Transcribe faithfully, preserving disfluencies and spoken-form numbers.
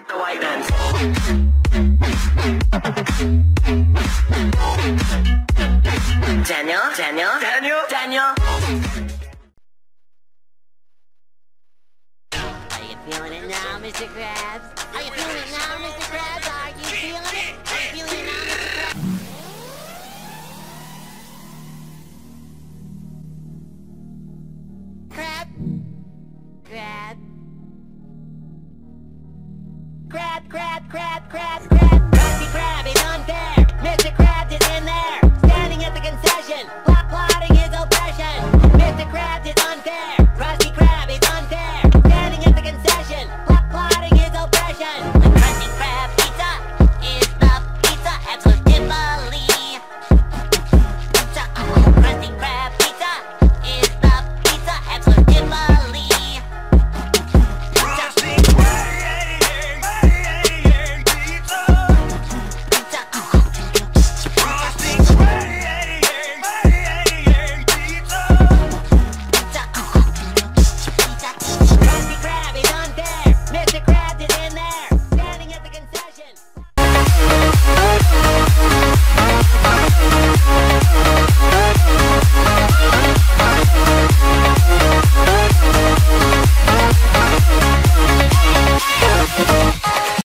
the white ends. Daniel, Daniel, Daniel, Daniel. Are you feeling it now, Mister Krabs? Are you feeling it now, Mister Krabs? Are you feeling it? Are you feeling it now, Mister Krabs? Crab? Crab? Crab, crab, crab, crab, crab. Krusty Krab is unfair. Mister Krabs is in there, standing at the concession, plot plotting his oppression. Mister Krabs is unfair. Krusty Krab is